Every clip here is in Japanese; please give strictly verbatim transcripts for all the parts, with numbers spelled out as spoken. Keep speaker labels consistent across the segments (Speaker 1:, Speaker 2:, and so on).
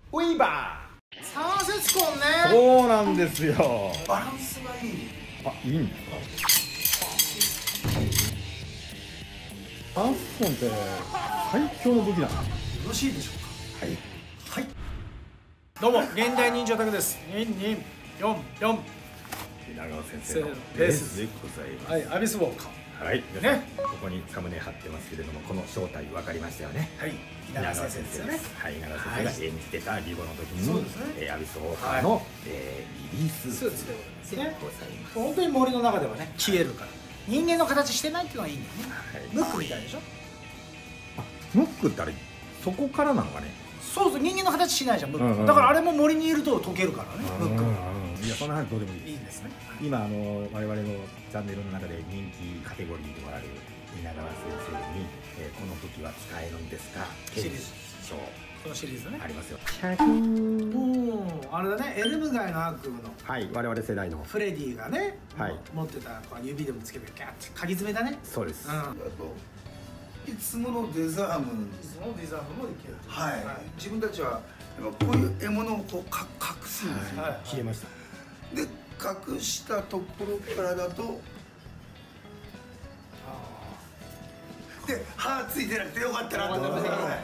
Speaker 1: ウィーバー
Speaker 2: 三節痕ね。
Speaker 1: そうなんですよ。
Speaker 3: バランスがいい。
Speaker 1: あ、いいんですか。三節痕って最強の武器なんです。
Speaker 3: よろしいでしょうか。
Speaker 1: はい
Speaker 3: はい。
Speaker 2: どうも現代忍者タクです。にによんよん。
Speaker 1: 稲川先生の
Speaker 2: レース
Speaker 1: でございます。
Speaker 2: はい、アビスウォーカー。
Speaker 1: はい、皆さん
Speaker 2: ね
Speaker 1: ここにサムネ貼ってますけれども、この正体分かりましたよね。
Speaker 2: はい、稲川先生ですよね。
Speaker 1: はい、稲川先生が演じてたリボの時に、
Speaker 2: そうですね
Speaker 1: えーアビスウォーカーの、
Speaker 2: は
Speaker 1: えーリリース
Speaker 2: スーツでございますね。
Speaker 1: ございます。
Speaker 2: 本当に森の中ではね、消えるから。人間の形してないっていうのがいいんだよね。
Speaker 1: はい
Speaker 2: ムックみたいでしょ。
Speaker 1: あ、ムックってあれそこからなのかね。
Speaker 2: そうそう、人間の形しないじゃん、ムック。
Speaker 1: うんうん
Speaker 2: だからあれも森にいると溶けるからね、ムックは。
Speaker 1: いや、そんな話どうでもいい。
Speaker 2: いいんですね。
Speaker 1: 今あの我々のチャンネルの中で人気カテゴリーでもある稲川先生に、えーこの武器は使えるんですか
Speaker 2: シリーズ
Speaker 1: 賞
Speaker 2: このシリーズね
Speaker 1: あ。りますよ。
Speaker 2: おお、あれだね、エルム街の悪夢の
Speaker 1: はい、我々世代の。
Speaker 2: フレディがね、
Speaker 1: はい
Speaker 2: 持ってたこう指でもつけてキャッて鍵爪だね。
Speaker 1: そうです。
Speaker 2: うん。
Speaker 3: あといつものデザーム。
Speaker 2: そのデザーブもいける。
Speaker 3: はい。自分たちはやっぱこういう獲物をこうか隠すんですよ。
Speaker 2: はい。
Speaker 1: 消えました。
Speaker 3: で隠したところからだとで歯ついてなくてよかったなと思って。
Speaker 2: よかった
Speaker 3: はい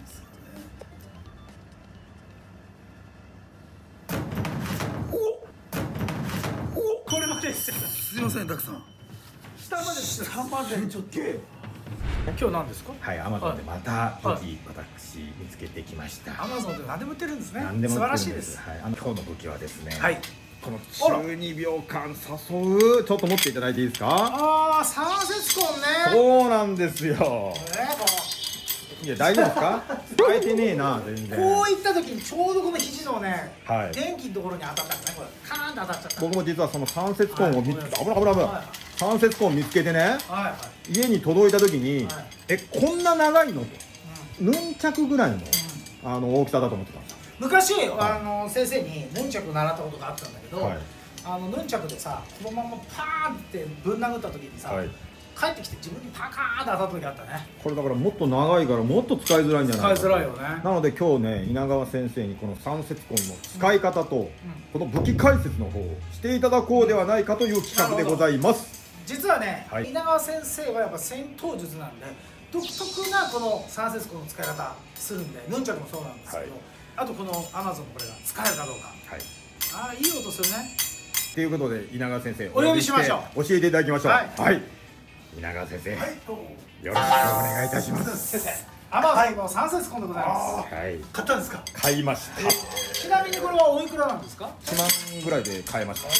Speaker 2: これまでしてた。
Speaker 3: すいません、たくさん。
Speaker 2: 下までしてた。
Speaker 3: 下までちょっと。
Speaker 2: 今日何ですか？
Speaker 1: はい、アマゾンでまた武器、私見つけてきました。
Speaker 2: アマゾンで何でも売ってるんですね。
Speaker 1: 何でも売ってるん
Speaker 2: 素晴らしいです。
Speaker 1: はい、あの今日の武器はですね。
Speaker 2: はい。
Speaker 1: この中二病感誘う、ちょっと持っていただいていいですか。
Speaker 2: ああ、三節痕ね。
Speaker 1: そうなんですよ。
Speaker 2: ね、こ
Speaker 1: いや、大丈夫ですか。使えてねえな、全然。
Speaker 2: うこういった時にちょうどこの肘のね、
Speaker 1: はい
Speaker 2: 電気のところに当たったんだね、これ。カーンと当たっちゃった。
Speaker 1: 僕も実はその三節痕を見つけ、
Speaker 2: はい
Speaker 1: 危ない危ない危ない
Speaker 2: はい。
Speaker 1: 三節痕を見つけてね、
Speaker 2: はいはい。
Speaker 1: 家に届いた時に、
Speaker 2: はい
Speaker 1: え、こんな長いのと、ヌンチャクぐらいの、あの大きさだと思ってたんですよ。
Speaker 2: 昔、あの先生にヌンチャク習ったことがあったんだけど、
Speaker 1: はい
Speaker 2: あのヌンチャクでさ、このままパーンってぶん殴った時にさ、
Speaker 1: はい
Speaker 2: 帰ってきて自分にパカーンって当たった時あったね。
Speaker 1: これだからもっと長いからもっと使いづらいんじゃないか
Speaker 2: 使いづらいよね。
Speaker 1: なので今日ね、稲川先生にこの三節痕の使い方と、この武器解説の方をしていただこうではないかという企画でございます。
Speaker 2: 実はね、
Speaker 1: はい
Speaker 2: 稲川先生はやっぱ戦闘術なんで独特なこの三節痕の使い方するんで、ヌンチャクもそうなんですけど、
Speaker 1: はい
Speaker 2: あとこのアマゾンのこれが使えるかどうか。
Speaker 1: はい。
Speaker 2: ああ、いい音するね。
Speaker 1: ということで稲川先生
Speaker 2: お呼びしましょう
Speaker 1: 教えていただきましょう。
Speaker 2: はい
Speaker 1: はい。稲川先生、
Speaker 3: はい、どうも。
Speaker 1: よろしくお願いいたします。
Speaker 2: 先生、アマゾンの三節痕でございます。
Speaker 1: はい。
Speaker 3: 買ったんですか。
Speaker 1: 買いました。
Speaker 2: ちなみにこれはおいくらなんですか？
Speaker 1: いちまんぐらいで買えました。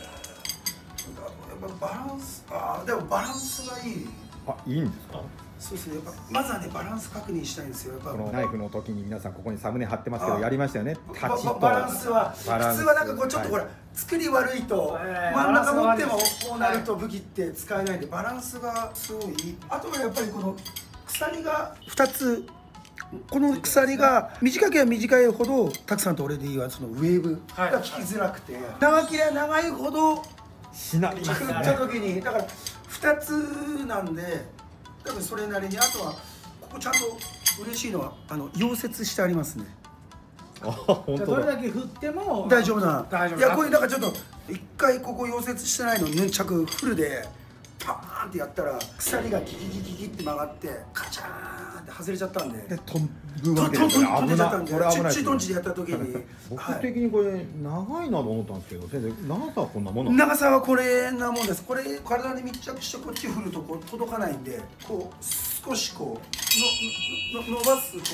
Speaker 3: やっぱバランス、ああ、でもバランスがいい。
Speaker 1: あ、いいんですか。
Speaker 3: そうですね。やっぱまずはね、バランス確認したいんですよ。やっぱ
Speaker 1: このナイフの時に皆さんここにサムネ貼ってますけど、
Speaker 3: あ
Speaker 1: やりましたよね。立ちと
Speaker 3: ババランスは
Speaker 1: バランス
Speaker 3: 普通はなんかこうちょっとほ
Speaker 1: は
Speaker 3: ら、作り悪いと
Speaker 2: えー
Speaker 3: 真ん中持っても
Speaker 2: バランスが悪い
Speaker 3: こうなると武器って使えないんで、バランスがすごいいい。あとはやっぱりこの鎖がふたつ、この鎖が短ければ短いほどたくさんと俺でいいわ、そのウェーブが効きづらくて、長ければ長いほど
Speaker 1: しなります
Speaker 3: 振った
Speaker 1: ね。
Speaker 3: 時にだからふたつなんで、多分それなりに、あとはここちゃんと嬉しいのはあの溶接してありますね。
Speaker 1: あ、本
Speaker 2: じゃあ
Speaker 1: 当だ。
Speaker 2: どれだけ振っても
Speaker 3: 大丈夫な。
Speaker 2: 大丈夫
Speaker 3: いや、これだからちょっと一回ここ溶接してないのヌンチャクフルでパーンってやったら鎖がギギギギギって曲がってカチャーンって外れちゃったんで。
Speaker 1: で飛ぶ
Speaker 3: トントン
Speaker 1: わけですね。
Speaker 3: 飛んで
Speaker 1: 危な。
Speaker 3: ちゃったんで、
Speaker 1: これ危ないですよ
Speaker 3: チッチトンチでやった時に、
Speaker 1: 僕
Speaker 3: はい
Speaker 1: 的にこれ長いなと思ったんですけど、先生長さはこんなものなんです
Speaker 3: 長さはこれなもんです。これ体に密着してこっち振るとこう届かないんで、こう少しこうののの伸ばすこ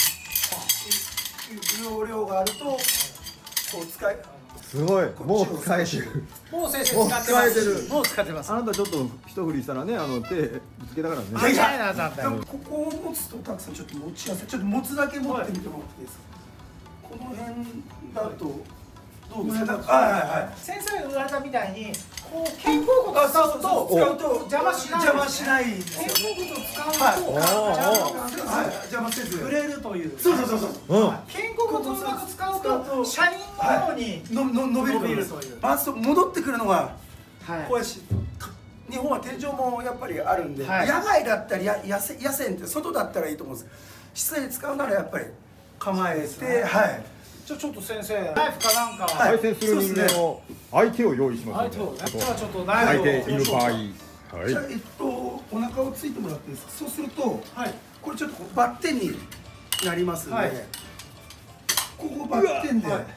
Speaker 3: う容量があるとこう使い。
Speaker 1: すごい。もう使えてる。
Speaker 2: もう先生
Speaker 1: もう
Speaker 2: 使ってます。
Speaker 1: 使えてる
Speaker 2: もう使ってます。
Speaker 1: あなたちょっと一振りしたらね、あの手ぶつけたからね。
Speaker 2: いやいやいやだったよ
Speaker 3: でもここを持つとたくさんちょっと持ちやすい。ちょっと持つだけ持ってみてもらっていいですか。この辺だとどうですか。はいはいはい。
Speaker 2: 先生が言われたみたいにこう肩甲骨を使うと
Speaker 3: 使うと
Speaker 2: 邪魔しない。
Speaker 3: 邪魔しないんですよ。
Speaker 2: 肩甲骨を使うと
Speaker 3: はい
Speaker 2: 邪魔
Speaker 3: はい、邪魔せず。
Speaker 2: 触れるという。
Speaker 3: そうそうそうそう。
Speaker 1: うん。
Speaker 2: 肩甲骨をうまく使うと車輪のように
Speaker 3: のの伸びる
Speaker 2: 伸びるという。
Speaker 3: バランスと戻ってくるのが
Speaker 2: はい
Speaker 3: こうやし、日本は天井もやっぱりあるんで、
Speaker 2: はい
Speaker 3: 野外だったりや野せ野戦って外だったらいいと思うんです。室内で使うならやっぱり構えて、はい。
Speaker 2: じゃあちょっと先生ナイフかなんか
Speaker 1: 対戦する人間の相手を用意します
Speaker 2: 相
Speaker 1: ので、
Speaker 2: 手をね、じゃあちょっとナイフを
Speaker 1: 相手いる場合、はい。
Speaker 3: じゃあえっとお腹をついてもらっていいですか。そうすると、
Speaker 2: はい、
Speaker 3: これちょっとこうバッテンになりますので、
Speaker 2: はい、
Speaker 3: ここバッテンで、
Speaker 2: はい、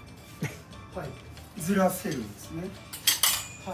Speaker 3: ずらせるんですね。はい。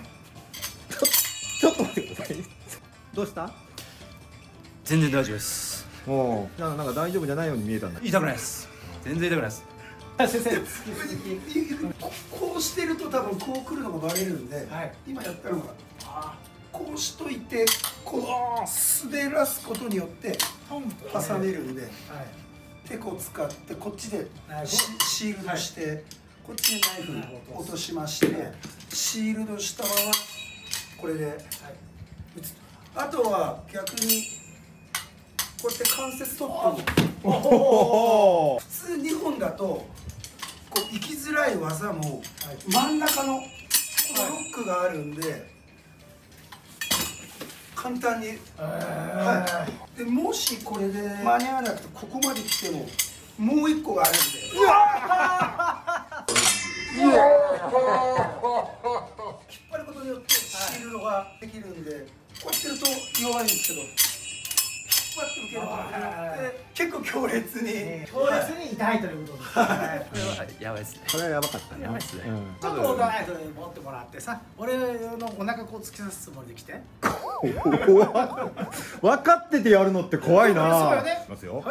Speaker 1: ちょっと待ってください。どうした？
Speaker 4: 全然大丈夫です。
Speaker 1: もうなんかなんか大丈夫じゃないように見えたんだけど。
Speaker 4: 痛くないです。全然痛くないです。
Speaker 2: 先生
Speaker 3: ここうしてると多分こう来るのがバレるんで、
Speaker 2: はい、
Speaker 3: 今やったのがこうしといてこう滑らすことによって挟めるんで、はい、手こう使ってこっちでシールドして、はい、こっちでナイフ落としまして、シールドしたままこれで、はい、あとは逆にこうやって関節取っても普通にほんだとこう行きづらい技も真ん中のこのロックがあるんで簡単に、はい、でもしこれで間に合わなくてここまで来てももう一個があるんでうわ引っ張ることによってシールドができるんでこうやってると弱いんですけど引っ張って受けることによって結構強烈に
Speaker 2: 強烈に痛いということです。これ
Speaker 4: はやばいですね。
Speaker 1: これはやばかったね。
Speaker 4: やばいですね。
Speaker 2: ちょっとオーダーナイフ持ってもらってさ、俺のお腹こう突き刺すつもりで来て。
Speaker 1: 分かっててやるのって怖いな。
Speaker 2: そうよね。
Speaker 1: いますよ。
Speaker 2: はい。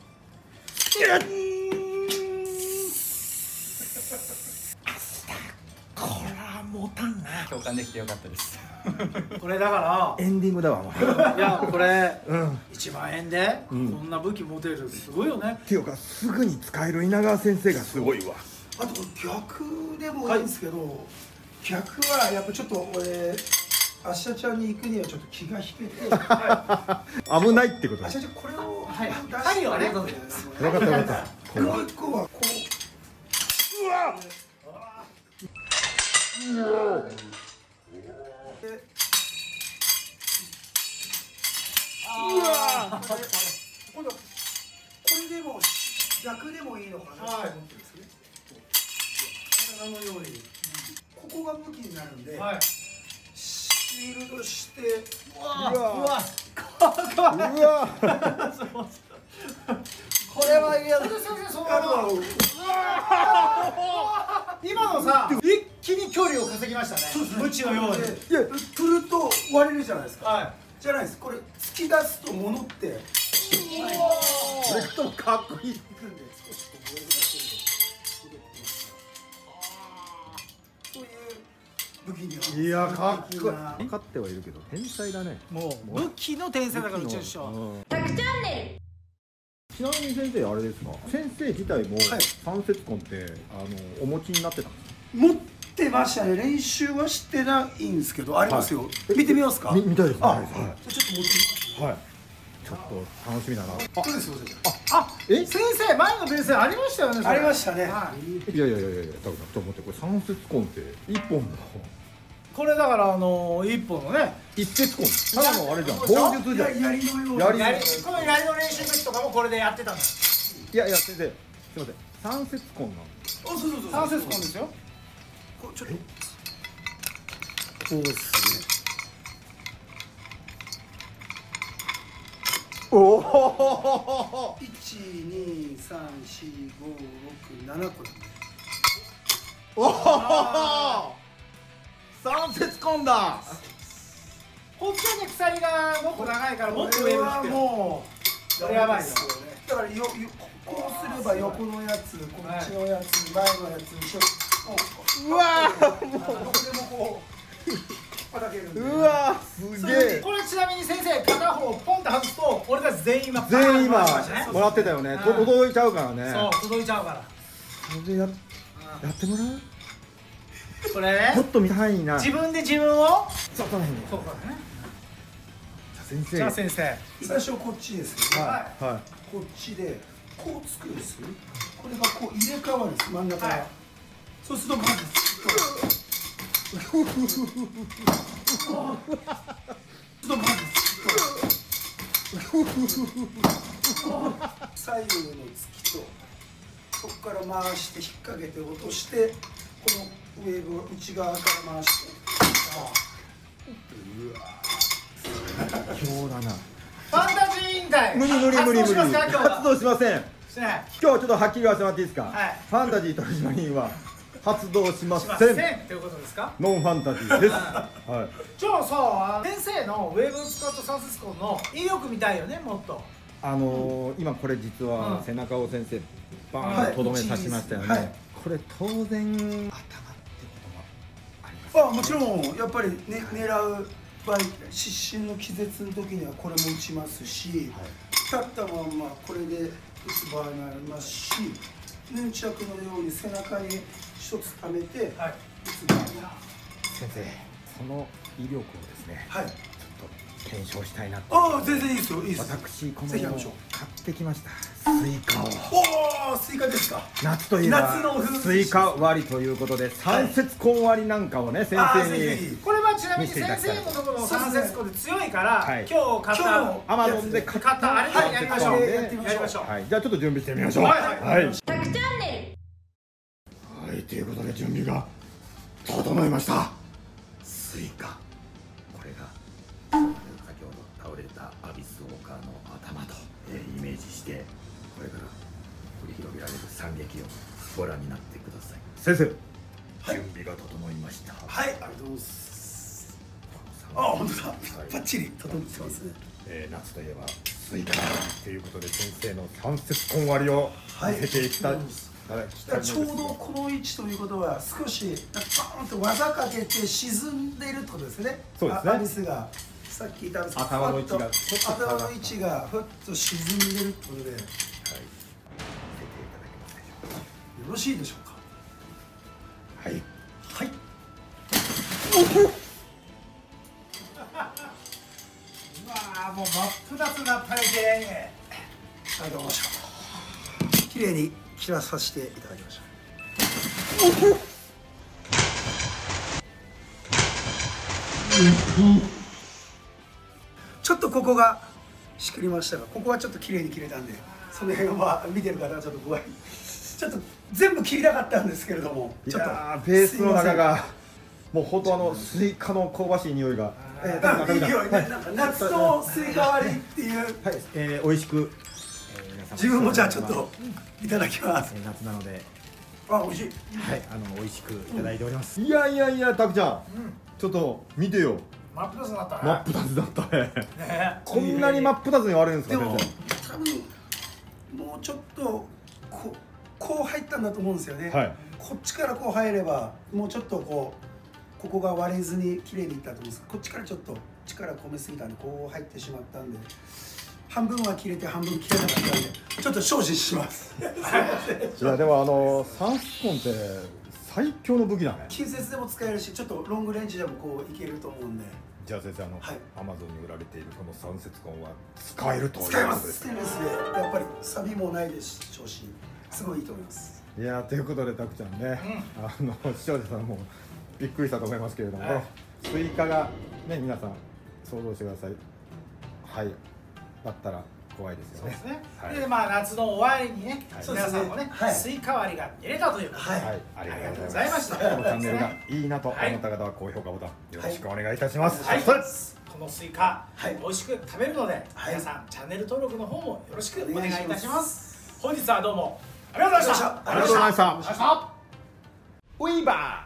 Speaker 1: これは持たんな。
Speaker 4: 共感できてよかったです。
Speaker 2: これだから
Speaker 1: エンディングだわ。
Speaker 2: いやこれ、
Speaker 1: うん、
Speaker 2: いちまんえんでこんな武器持てるすごいよね。
Speaker 1: っていうかすぐに使える稲川先生がすごいわ。
Speaker 3: あと逆でもいいんですけど、はい、逆はやっぱちょっと俺アッシャちゃんに行くにはちょっと気が引けて、はい、危ないってこと。 アッシャちゃんこれを
Speaker 2: はい
Speaker 3: 出
Speaker 2: して、はい、
Speaker 3: ね、
Speaker 2: よ
Speaker 1: かったよかった。
Speaker 3: もう一個はこううわっうわ今度これでも逆でもいいのかなと思ってるんですね。体のようにここが武器になるんで、はい、シールドして
Speaker 2: うわうわうわこれは嫌だ。今のさ一気に距離を稼ぎましたね。無知のように。い
Speaker 3: や振ると割れるじゃないですか。
Speaker 2: はい、
Speaker 3: じゃないです。これ突き出すと物って。
Speaker 1: それともかっこいい。
Speaker 3: そういう武器には。
Speaker 1: いやかっこいい。分かってはいるけど天才だね。
Speaker 2: もう武器の天才だからうちの師匠。
Speaker 5: ひゃくチャンネル。
Speaker 1: ちなみに先生あれですか。先生自体も三節棍ってあのお持ちになってたんですか。
Speaker 3: 持ってましたね。練習はしてないんですけどありますよ。見てみますか。
Speaker 1: 見たいです。
Speaker 3: あ、はい。ちょっと持ってみます。
Speaker 1: はい。ちょっと楽しみだな。
Speaker 3: あ、そうです。
Speaker 2: あ、え、先生前のベースありましたよね。
Speaker 3: ありましたね。
Speaker 1: いやいやいやいやいや、多分ちょっと待ってこれ三節棍って一本の。
Speaker 2: これだからあの一本のね
Speaker 1: 一節棍。ただのあれじゃん。棒術じゃん。
Speaker 3: 槍のよう
Speaker 2: な。槍。この槍の練習の時とかもこれでやってたんです。
Speaker 1: いやいや先生、すみません。三節棍なんです。
Speaker 3: あ、そうそうそう。
Speaker 2: 三節棍ですよ。
Speaker 3: こうちょっとこうですね。
Speaker 1: おお。
Speaker 3: 一二三四五六七個。
Speaker 1: おお。三節棍だ。
Speaker 2: こっちはね鎖がもっと長いからもっと上を引く。もうこれやばいよ。
Speaker 3: だからよよこうすれば横のやつ、こっちのやつ、前のやつ、後ろ。うわー。もうどこでもこう引っ張けるんで。う
Speaker 1: わーすげえ。
Speaker 2: これちなみに先生片方ポンって外すと俺たち全員今
Speaker 1: 全員今もらってたよね。届いちゃうからね。
Speaker 2: そう届いちゃうから。
Speaker 1: それややってもらう。
Speaker 2: これね。
Speaker 1: ちょっと見たいな。
Speaker 2: 自分で自分を。
Speaker 1: そうだね。
Speaker 2: そうだね。
Speaker 1: 先生。
Speaker 2: じゃあ先生。
Speaker 3: 最初こっちですね。
Speaker 1: はい。はい。
Speaker 3: こっちでこうつくんです。これがこう入れ替わるんです。真ん中が。そうするとまずちょっとまず左右の突きとそこから回して引っ掛けて落としてこのウェーブを内側から回して
Speaker 1: 今日だな。
Speaker 2: ファンタジー委員会
Speaker 1: 無理無理無理無理。
Speaker 2: 発動しますか今日は
Speaker 1: 発動しません。
Speaker 2: しない
Speaker 1: 今日はちょっとはっきり言わせてもらっていいですか。
Speaker 2: はい
Speaker 1: ファンタジー取締員は発動しません。
Speaker 2: しませんということですか。
Speaker 1: ノンファンタジーです。はい。
Speaker 2: じゃあさ先生のウェーブを使った三節棍の威力みたいよねもっと。
Speaker 1: あのー、今これ実は
Speaker 2: うん
Speaker 1: 背中を先生バーンととどめさしましたよね。
Speaker 3: はい
Speaker 1: これ当然頭ってことはあります。
Speaker 3: あもちろんやっぱり、ね、狙う場合失神の気絶の時にはこれも打ちますし、立ったまんまこれで打つ場合もありますしヌンチャクのように背中に一つ溜めて
Speaker 2: はい
Speaker 3: 打つ場合も
Speaker 1: 先生、その威力をですね、
Speaker 3: はい
Speaker 1: ちょっと検証したいなと。
Speaker 3: ああ全然いいですよいいですよ
Speaker 1: 私この
Speaker 3: ぜひやりましょう
Speaker 1: 買ってきましたスイカを。
Speaker 3: おおスイカですか
Speaker 1: 夏といえば
Speaker 3: 夏の風物詩
Speaker 1: スイカ割りということで三節棍割りなんかをね先
Speaker 3: あ
Speaker 1: 生
Speaker 3: ーぜひぜひ
Speaker 1: に
Speaker 2: これはちなみに
Speaker 1: 見せていただきたい
Speaker 2: 先生のところの三節棍で強いから、
Speaker 1: はい
Speaker 2: 今日買った
Speaker 3: 今日
Speaker 1: アマゾンで買った
Speaker 2: 買ったあれでやりましょう、
Speaker 1: はい
Speaker 2: やってみましょう。
Speaker 1: はい、じゃあちょっと準備してみましょう。
Speaker 2: はいはい
Speaker 1: はい、
Speaker 5: タクチャンネル
Speaker 1: はい、ということで準備が整いました。スイカ、これが先ほど倒れたアビスウォーカーの頭と、えーイメージしてこれから繰り広げられる惨劇をご覧になってください。先生、
Speaker 3: はい
Speaker 1: 準備が整いました。
Speaker 3: はいありがとうございますあ本当だ
Speaker 1: はい
Speaker 3: バッチリ整ってますね
Speaker 1: えー夏といえばスイカということで先生の三節棍割りを見せていきたい、
Speaker 3: はい
Speaker 1: ただきたいのです
Speaker 3: ちょうどこの位置ということは少しバーンと技かけて沈んでいるってことですね。
Speaker 1: そうですね
Speaker 3: あアビスがさっき言ったアビスが
Speaker 1: 頭の位置が
Speaker 3: ふわっと
Speaker 1: ちょっと下がった
Speaker 3: 頭の位置がふっと沈んでるってことでよ
Speaker 1: はい、見せていただけますでしょうか。
Speaker 3: ろしいでしょうか。
Speaker 1: はい、
Speaker 3: はい。
Speaker 2: うわーもう真っ二つなったね綺麗に。
Speaker 3: ありがとうございました。綺麗に切らさせていただきました。ちょっとここがしくりましたが、ここはちょっと綺麗に切れたんで、その辺は見てる方はちょっと怖い。ちょっと全部切りたかったんですけれども、
Speaker 1: い
Speaker 3: ちょっと
Speaker 1: やーペースの中が
Speaker 3: す
Speaker 1: もう本当あのスイカの香ばしい匂いが、えー、
Speaker 3: いません。あいいよ
Speaker 1: はい、
Speaker 3: なんか夏のスイカ割りっていう、
Speaker 1: はい、えー、美味しく、えー皆様
Speaker 3: 自分もじゃあちょっといただきます。
Speaker 1: えー夏なので、
Speaker 3: あ、美味しい。
Speaker 1: はい、あの美味しくいただいております。いやいやいや、たくちゃん、ちょっと見てよ、
Speaker 2: 真っ二つになったね。
Speaker 1: 真っ二つだったね。
Speaker 2: ね
Speaker 1: こんなに真っ二つに割れるんです
Speaker 3: でも
Speaker 1: か先
Speaker 3: 多分もうちょっとこうこう入ったんだと思うんですよね。
Speaker 1: はい
Speaker 3: こっちからこう入ればもうちょっとこうここが割れずに綺麗にいったと思うんです。こっちからちょっと力込めすぎたんでこう入ってしまったんで。半分は切れて半分切れなかったんでちょっと精進します。
Speaker 1: 生。いやでもあの三節棍って最強の武器だね。
Speaker 3: 近接でも使えるしちょっとロングレンジでもこういけると思うんで
Speaker 1: じゃあ先生、あの、
Speaker 3: はい
Speaker 1: アマゾンに売られているこの三節棍は使えるという
Speaker 3: 使えま
Speaker 1: ことですすね。
Speaker 3: ステンレスでやっぱり錆もないですし調子すごいいいと思います。
Speaker 1: いやということでたくちゃんね、あの視聴者さんもびっくりしたと思いますけれども、
Speaker 2: はい
Speaker 1: スイカがね皆さん想像してください。はいだったら怖いですよね。
Speaker 2: そうですね。
Speaker 1: はい
Speaker 2: でまあ夏の終わりにね、
Speaker 1: はい
Speaker 2: 皆さんもね、
Speaker 3: はい
Speaker 2: スイカ割りが入れたということで、
Speaker 3: はい
Speaker 1: はい、ありがとうござい
Speaker 2: ありがとうございま
Speaker 1: ま。
Speaker 2: したた
Speaker 1: このチャンネルがいいなと思った方は高評価ボタンよろしくお願いいたします。
Speaker 2: はい、
Speaker 1: はい
Speaker 2: このスイカ、
Speaker 3: はい
Speaker 2: 美味しく食べるので、
Speaker 3: はい
Speaker 2: 皆さんチャンネル登録の方もよろしくお願いいたし
Speaker 3: お願いし
Speaker 2: ま。
Speaker 3: ます
Speaker 2: 本日はどうもありがとうございました。
Speaker 3: ありがとうございました
Speaker 1: ありがとうございました。
Speaker 2: ありがとうございました。
Speaker 1: ウィーバー